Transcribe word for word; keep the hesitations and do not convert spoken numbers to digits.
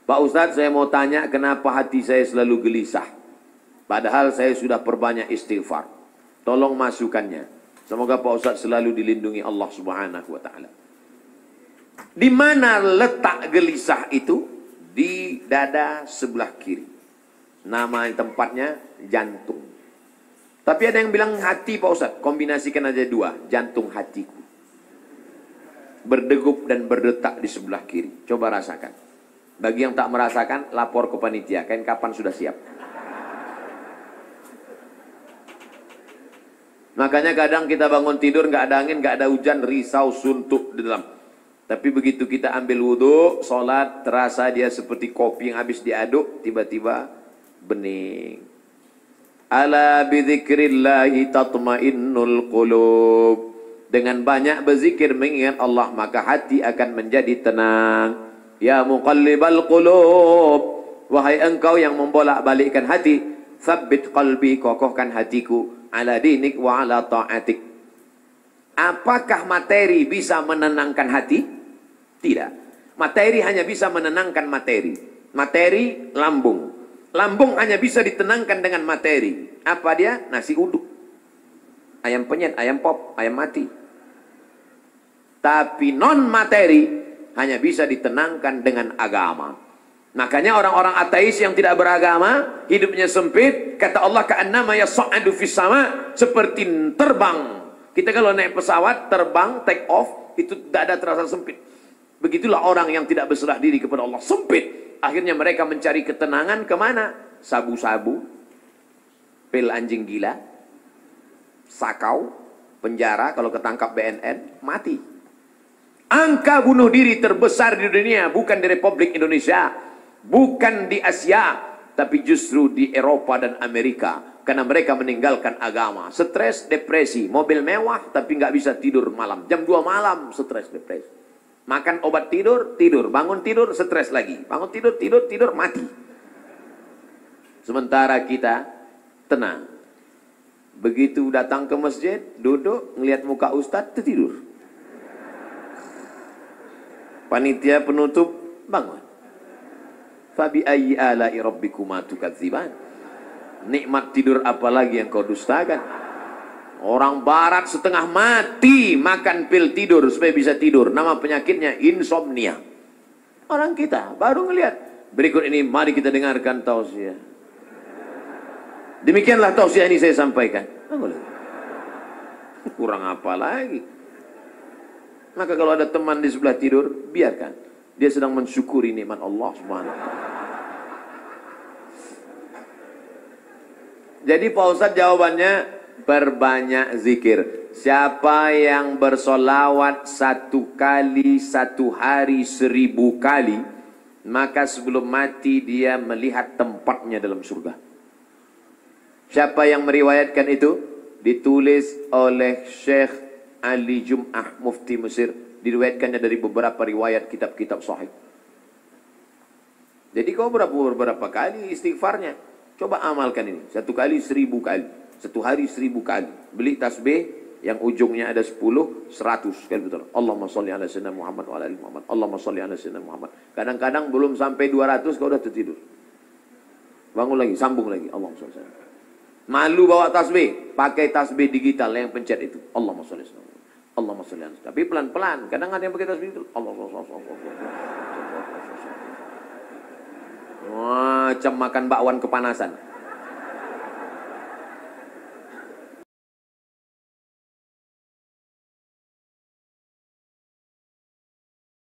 Pak Ustadz, saya mau tanya kenapa hati saya selalu gelisah? Padahal saya sudah perbanyak istighfar. Tolong masukannya. Semoga Pak Ustadz selalu dilindungi Allah Subhanahu wa Ta'ala. Di mana letak gelisah itu? Di dada sebelah kiri. Nama tempatnya jantung. Tapi ada yang bilang hati Pak Ustadz. Kombinasikan aja dua. Jantung hatiku. Berdegup dan berdetak di sebelah kiri. Coba rasakan. Bagi yang tak merasakan, lapor ke panitia. Kain kapan sudah siap. Makanya kadang kita bangun tidur, nggak ada angin, nggak ada hujan, risau, suntuk di dalam. Tapi begitu kita ambil wudhu, sholat, terasa dia seperti kopi yang habis diaduk, tiba-tiba bening. Ala bidzikrillahi tatmainnul qulub. Dengan banyak berzikir mengingat Allah, maka hati akan menjadi tenang. Ya muqallibal qulub, wahai engkau yang membolak-balikkan hati, tsabbit qalbi, kokohkan hatiku, ala dinik wa ala ta'atik. Apakah materi bisa menenangkan hati? Tidak. Materi hanya bisa menenangkan materi. Materi lambung. Lambung hanya bisa ditenangkan dengan materi. Apa dia? Nasi uduk, ayam penyet, ayam pop, ayam mati. Tapi non materi hanya bisa ditenangkan dengan agama. Makanya orang-orang ateis yang tidak beragama, hidupnya sempit. Kata Allah, ka'annama yas'adu fis sama, seperti terbang. Kita kalau naik pesawat, terbang, take off, itu dada terasa sempit. Begitulah orang yang tidak berserah diri kepada Allah, sempit. Akhirnya mereka mencari ketenangan kemana? Sabu-sabu, pil anjing gila, sakau, penjara, kalau ketangkap B N N, mati. Angka bunuh diri terbesar di dunia bukan di Republik Indonesia, bukan di Asia, tapi justru di Eropa dan Amerika. Karena mereka meninggalkan agama. Stres, depresi, mobil mewah tapi nggak bisa tidur malam. Jam dua malam stres, depresi. Makan obat tidur, tidur. Bangun tidur, stres lagi. Bangun tidur, tidur, tidur, mati. Sementara kita tenang. Begitu datang ke masjid, duduk, ngelihat muka ustadz, tertidur. Panitia penutup bangun. Fabi ayyi ala'i rabbikuma tukadziban. Nikmat tidur apalagi yang kau dustakan? Orang barat setengah mati makan pil tidur supaya bisa tidur. Nama penyakitnya insomnia. Orang kita baru ngelihat. Berikut ini mari kita dengarkan tausiah. Demikianlah tausiah ini saya sampaikan. Kurang apa lagi? Maka kalau ada teman di sebelah tidur, biarkan. Dia sedang mensyukuri nikmat Allah Subhanahu wa Ta'ala. Jadi Pak Ustadz jawabannya, perbanyak zikir. Siapa yang bersolawat satu kali, satu hari, seribu kali, maka sebelum mati dia melihat tempatnya dalam surga. Siapa yang meriwayatkan itu? Ditulis oleh Syekh Ali Jum'ah, mufti Mesir. Diriwayatkannya dari beberapa riwayat kitab-kitab sahih. Jadi kau berapa, beberapa kali istighfarnya? Coba amalkan ini. Satu kali seribu kali. Satu hari seribu kali. Beli tasbih yang ujungnya ada sepuluh, seratus. Kan betul. Allahumma sholli ala sayyidina Muhammad wa ala ali Muhammad. Allahumma sholli ala sayyidina Muhammad. Kadang-kadang belum sampai dua ratus kau udah tertidur. Bangun lagi, sambung lagi. Allahumma sholli ala sayyidina Muhammad. Malu bawa tasbih, pakai tasbih digital yang pencet itu. Allahumma sholli ala sayyidina Muhammad. Allahumma sholli ala sayyidina. Tapi pelan-pelan. Kadang ada yang pakai tasbih itu. Allahumma sholli ala sayyidina. Macam makan bakwan kepanasan.